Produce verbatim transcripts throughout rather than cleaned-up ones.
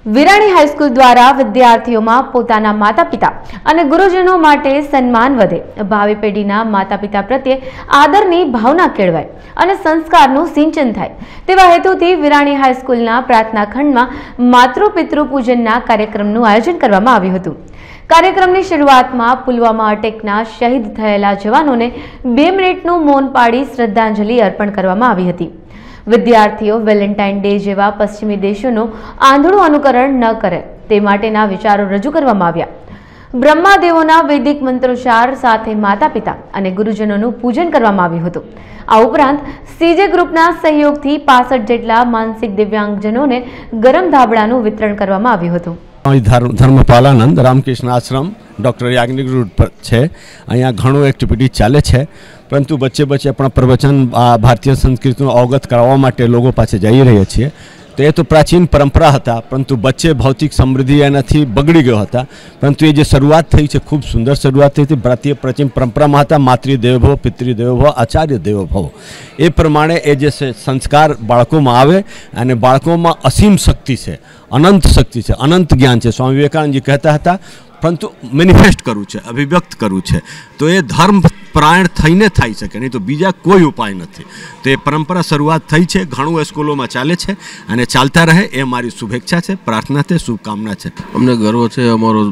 Virani high school દ્વારા વિદ્યાર્થીઓમાં પોતાના માતા પિતા અને ગુરુજનો માટે સન્માન વધે, ભાવિ પેઢીના માતા પિતા પ્રત્યે આદરની ભાવના કેળવાય અને સંસ્કારનું સિંચન થાય તેવા હેતુથી વિરાણી હાઈસ્કૂલના પ્રાર્થના ખંડમાં માતૃપિતૃ પૂજનના કાર્યક્રમનું આયોજન કરવામાં આવ્યું હતું। કાર્યક્રમની શરૂઆતમાં પુલવામા અટેકના શહીદ થયેલા જવાનોને બે મિનિટનું મૌન પાડી શ્રદ્ધાંજલિ અર્પણ કરવામાં આવી હતી। વિદ્યાર્થીઓ વેલેન્ટાઇન ડે જેવા પશ્ચિમી દેશોનું આંધળું અનુકરણ ન કરે તે માટેના વિચારો રજૂ કરવામાં આવ્યા। બ્રહ્માદેવોના વૈદિક મંત્રોચ્ચાર સાથે માતા પિતા અને ગુરુજનોનું પૂજન કરવામાં આવ્યું હતું। આ ઉપરાંત સીજે ગ્રુપના સહયોગથી પાસઠ જેટલા માનસિક દિવ્યાંગજનોને ગરમ ધાબળાનું વિતરણ કરવામાં આવ્યું હતું। ધર્મપાલાનંદ રામકૃષ્ણ આશ્રમ ડૉક્ટર યાજ્ઞિક રોડ પર છે। અહીંયા ઘણું એક્ટિવિટી ચાલે છે, પરંતુ વચ્ચે વચ્ચે આપણા પ્રવચન ભારતીય સંસ્કૃતિનું અવગત કરાવવા માટે લોકો પાસે જઈ રહ્યા છીએ। તો એ તો પ્રાચીન પરંપરા હતા, પરંતુ વચ્ચે ભૌતિક સમૃદ્ધિ એનાથી બગડી ગયો હતા। પરંતુ એ જે શરૂઆત થઈ છે, ખૂબ સુંદર શરૂઆત થઈ હતી। ભારતીય પ્રાચીન પરંપરામાં હતા માતૃદેવોભવ, પિતૃદેવોભવ, આચાર્ય દેવોભવ। એ પ્રમાણે એ જે સંસ્કાર બાળકોમાં આવે અને બાળકોમાં અસીમ શક્તિ છે, અનંત શક્તિ છે, અનંત જ્ઞાન છે। સ્વામી વિવેકાનંદજી કહેતા હતા, પરંતુ મેનિફેસ્ટ કરવું છે, અભિવ્યક્ત કરવું છે, તો એ ધર્મ પરાયણ થઈને થઈ શકે, નહીં તો બીજા કોઈ ઉપાય નથી। તો એ પરંપરા શરૂઆત થઈ છે, ઘણું એ સ્કૂલોમાં ચાલે છે અને ચાલતા રહે એ મારી શુભેચ્છા છે, પ્રાર્થના છે, શુભકામના છે। અમને ગર્વ છે, અમારો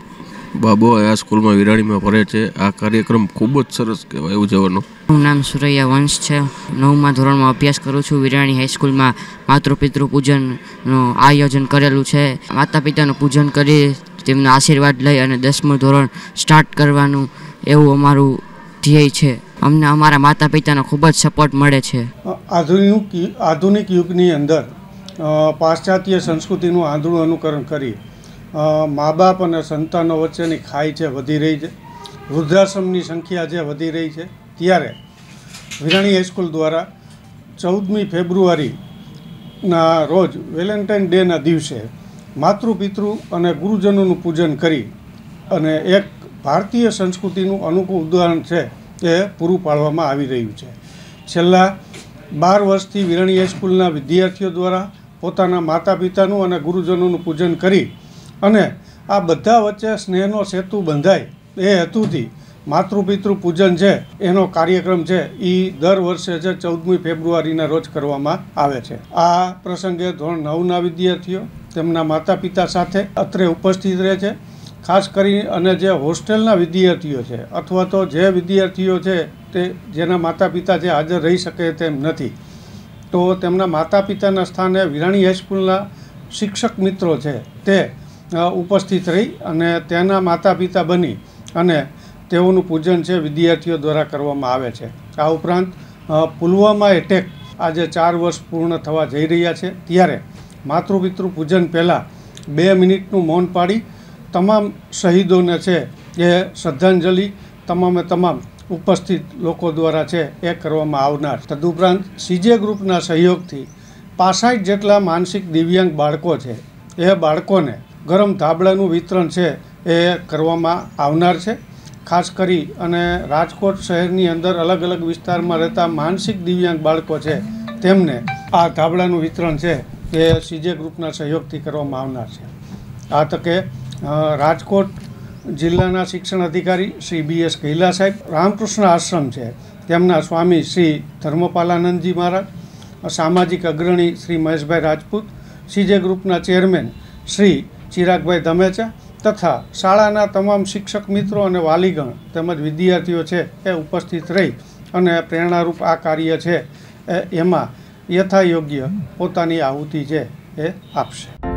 બાબો આ સ્કૂલમાં વિરાણીમાં ભણે છે। આ કાર્યક્રમ ખૂબ જ સરસ કહેવાય ઉજવવાનો। મારું નામ સુરૈયા વંશ છે। નવમા ધોરણમાં અભ્યાસ કરું છું। વિરાણી હાઈસ્કૂલમાં માતૃપિતૃ પૂજનનું આયોજન કરેલું છે। માતા પિતાનું પૂજન કરી તેમના આશીર્વાદ લઈ અને દસમું ધોરણ સ્ટાર્ટ કરવાનું એવું અમારું ધ્યેય છે। અમને અમારા માતા પિતાનો ખૂબ જ સપોર્ટ મળે છે। આધુનિક આધુનિક યુગની અંદર પાશ્ચાત્ય સંસ્કૃતિનું આંધળું અનુકરણ કરી મા બાપ અને સંતાનો વચ્ચેની ખાઈ છે વધી રહી છે, વૃદ્ધાશ્રમની સંખ્યા છે વધી રહી છે। ત્યારે વિરાણી હાઈસ્કૂલ દ્વારા ચૌદમી ફેબ્રુઆરીના રોજ વેલેન્ટાઇન ડેના દિવસે માતૃપિતૃ અને ગુરુજનોનું પૂજન કરી અને એક ભારતીય સંસ્કૃતિનું અનોખું ઉદાહરણ છે એ પૂરું પાડવામાં આવી રહ્યું છે। છેલ્લા બાર વર્ષથી વિરાણી હાઈસ્કૂલના વિદ્યાર્થીઓ દ્વારા પોતાના માતા પિતાનું અને ગુરુજનોનું પૂજન કરી અને આ બધા વચ્ચે સ્નેહનો સેતુ બંધાય એ હેતુથી માતૃપિતૃ પૂજન છે એનો કાર્યક્રમ છે એ દર વર્ષે છે ચૌદમી ફેબ્રુઆરીના રોજ કરવામાં આવે છે। આ પ્રસંગે ધોરણ નવના વિદ્યાર્થીઓ તેમના માતા પિતા સાથે અત્રે ઉપસ્થિત રહે છે। ખાસ કરી અને જે હોસ્ટેલના વિદ્યાર્થીઓ છે અથવા તો જે વિદ્યાર્થીઓ છે તે જેના માતા પિતા જે હાજર રહી શકે તેમ નથી, તો તેમના માતા પિતાના સ્થાને વિરાણી હાઈસ્કૂલના શિક્ષક મિત્રો છે તે ઉપસ્થિત રહી અને તેના માતા પિતા બની અને તેઓનું પૂજન છે વિદ્યાર્થીઓ દ્વારા કરવામાં આવે છે। આ ઉપરાંત પુલવામા એટેક આજે ચાર વર્ષ પૂર્ણ થવા જઈ રહ્યા છે, ત્યારે માતૃપિતૃ પૂજન પહેલાં બે મિનિટનું મૌન પાડી તમામ શહીદોને છે એ શ્રદ્ધાંજલિ તમામે તમામ ઉપસ્થિત લોકો દ્વારા છે એ કરવામાં આવનાર। તદુપરાંત સીજે ગ્રુપના સહયોગથી પાસઠ જેટલા માનસિક દિવ્યાંગ બાળકો છે એ બાળકોને ગરમ ધાબળાનું વિતરણ છે એ કરવામાં આવનાર છે। ખાસ કરી અને રાજકોટ શહેરની અંદર અલગ અલગ વિસ્તારમાં રહેતા માનસિક દિવ્યાંગ બાળકો છે તેમને આ ધાબળાનું વિતરણ છે એ સીજે ગ્રુપના સહયોગથી કરવામાં આવનાર છે। આ તકે રાજકોટ જિલ્લાના શિક્ષણ અધિકારી શ્રી બી એસ કૈલા સાહેબ, રામકૃષ્ણ આશ્રમ છે તેમના સ્વામી શ્રી ધર્મપાલાનંદજી મહારાજ, સામાજિક અગ્રણી શ્રી મહેશભાઈ રાજપૂત, સીજે ગ્રુપના ચેરમેન શ્રી ચિરાગભાઈ ધમેચા તથા શાળાના તમામ શિક્ષક મિત્રો અને વાલીગણ તેમજ વિદ્યાર્થીઓ છે એ ઉપસ્થિત રહી અને પ્રેરણારૂપ આ કાર્ય છે એમાં યથાયોગ્ય પોતાની આહુતિ છે એ આપશે।